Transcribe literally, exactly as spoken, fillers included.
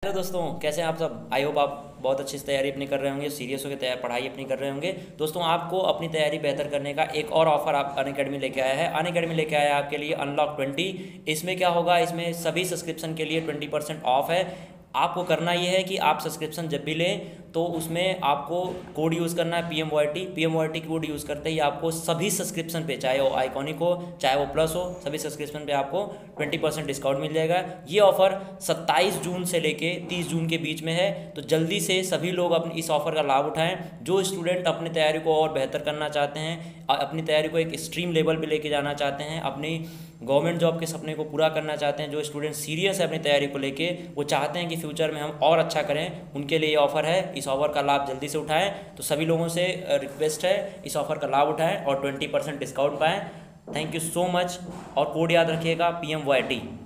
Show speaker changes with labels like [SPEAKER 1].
[SPEAKER 1] Hello दोस्तों, कैसे हैं आप सब। आई होप आप बहुत अच्छी से तैयारी अपनी कर रहे होंगे, सीरियस होकर तैयार पढ़ाई अपनी कर रहे होंगे। दोस्तों, आपको अपनी तैयारी बेहतर करने का एक और ऑफर आप अनअकैडमी लेके आया है। अनअकैडमी लेके आया है आपके लिए अनलॉक ट्वेंटी। इसमें क्या होगा, इसमें सभी सब्सक्रिप्शन के लिए ट्वेंटी परसेंट ऑफ है। आपको करना ये है कि आप सब्सक्रिप्शन जब भी लें तो उसमें आपको कोड यूज़ करना है, P M Y T. P M Y T code use करते ही आपको सभी सब्सक्रिप्शन पे, चाहे वो आइकॉनिक हो चाहे वो प्लस हो, सभी सब्सक्रिप्शन पे आपको ट्वेंटी परसेंट डिस्काउंट मिल जाएगा। ये ऑफर सत्ताईस जून से लेके तीस जून के बीच में है, तो जल्दी से सभी लोग अपने इस ऑफर का लाभ उठाएं। जो स्टूडेंट अपनी तैयारी को और बेहतर करना चाहते हैं, अपनी तैयारी को एक स्ट्रीम लेवल पे लेके जाना चाहते हैं, अपनी गवर्नमेंट जॉब के सपने को पूरा करना चाहते हैं, जो स्टूडेंट सीरियस है अपनी तैयारी को लेके, वो चाहते हैं कि फ्यूचर में हम और अच्छा करें, उनके लिए ये ऑफ़र है। इस ऑफ़र का लाभ जल्दी से उठाएं। तो सभी लोगों से रिक्वेस्ट है, इस ऑफ़र का लाभ उठाएं और ट्वेंटी परसेंट डिस्काउंट पाएँ। Thank you so much. और कोड याद रखिएगा, पी एम वाई टी।